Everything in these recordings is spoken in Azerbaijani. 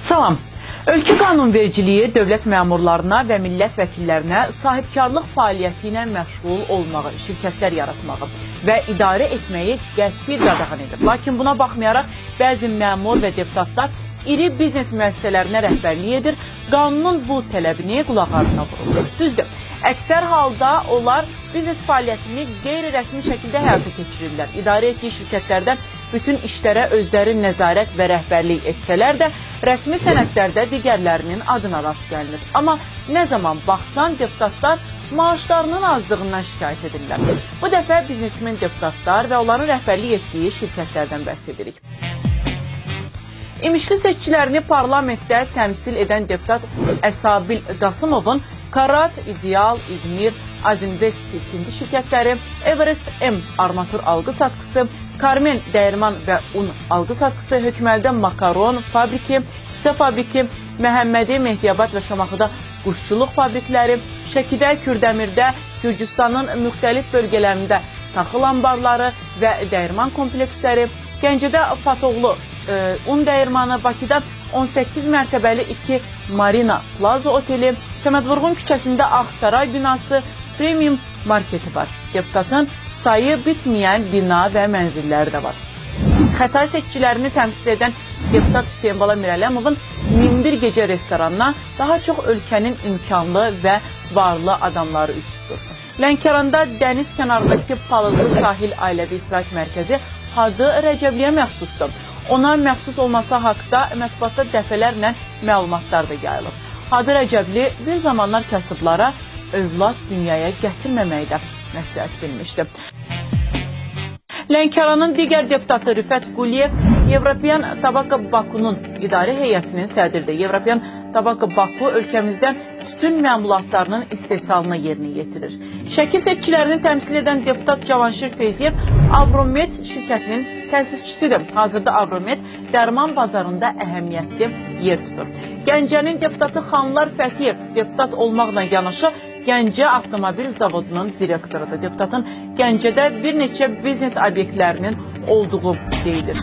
Salam. Ölkə qanunvericiliyi dövlət məmurlarına və millət vəkillərinə sahibkarlıq fəaliyyəti ilə məşğul olmağı, şirkətlər yaratmağı və idarə etməyi qəti qadağan edir. Lakin buna baxmayaraq, bəzi məmur və deputatlar iri biznes müəssisələrinə rəhbərlik edir, qanunun bu tələbini qulaq ardına vurur. Düzdür, əksər halda onlar biznes fəaliyyətini qeyri-rəsmi şəkildə həyata keçirirlər. İdarə etdiyi şirkətlərdən bütün işlərə özləri nəzarət və rəhbərlik etsələr də, rəsmi sənədlərdə digərlərinin adına rast gəlinir. Amma nə zaman baxsan, deputatlar maaşlarının azlığından şikayət edirlər. Bu dəfə biznesmen deputatlar və onların rəhbərlik etdiyi şirkətlərdən bəhs edirik. İmişli seçkilərini parlamentdə təmsil edən deputat Əsabil Qasımovun Karat, İdeal, İzmir, Azinvest ikinci şirkətləri, Everest M armatur algı satqısı, Carmen dəyirman və un algı satqısı, Hökməlidə makaron fabriki, hissə fabriki, Məhəmmədi, Mehdiyabad və Şamaxıda quşçuluq fabrikləri, Şəkidə, Kürdəmirdə, Gürcüstanın müxtəlif bölgələrində taxıl anbarları və dəyirman kompleksləri, Gəncədə Fatoğlu un dəyirmanı, Bakıda 18 mərtəbəli 2 Marina Plaza oteli, Səməd Vurğun küçəsində Ağsaray binası, premium marketi var. Deputatın sayı bitməyən bina və mənzilləri də var. Xətai seçkilərini təmsil edən deputat Hüseyin Bala Mirələmovun 1001 gecə restoranına daha çox ölkənin imkanlı və varlı adamları üst tutur. Lənkəranda dəniz kənarındakı Palıqlı Sahil Ailəvi İstirahət Mərkəzi Hadı Rəcəbliyə məxsusdur. Ona məxsus olması haqda mətbuatda dəfələrlə məlumatlar da yayılır. Hadı Rəcəbli bir zamanlar kasıblara övlad dünyaya gətirməməyi də məsləhət bilmişdi. Lənkəranın digər deputatı Rüfət Quliyev Evropeyan Tabaka Baku'nun idarə heyətinin sədridir. Evropeyan Tabaka Baku ölkəmizdə tütün məmulatlarının istehsalına yerinə yetirir. Şəki seçkilərini təmsil edən deputat Cavanşir Feyziyev Avromed şirkətinin təsisçisidir. Hazırda Avromed dərman bazarında əhəmiyyətli yer tutur. Gəncənin deputatı Xanlar Fətiyev deputat olmaqla yanaşı Gəncə Avtomobil Zavodunun direktorudur. Deputatın Gəncədə bir neçə biznes obyektlərinin olduğu deyilir.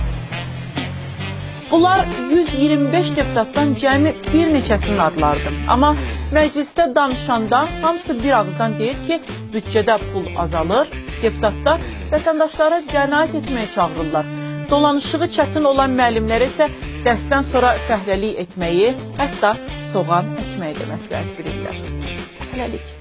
Bunlar 125 deputatdan cəmi bir neçəsinin adlarıdır. Amma məclisdə danışanda hamısı bir ağızdan deyir ki, büdcədə pul azalır, deputatlar vətəndaşlara qənaət etməyə çağırırlar. Dolanışığı çətin olan müəllimlərə isə dərsdən sonra fəhləlik etməyi, hətta soğan əkməyi də məsləhət bilirlər. Hələlik.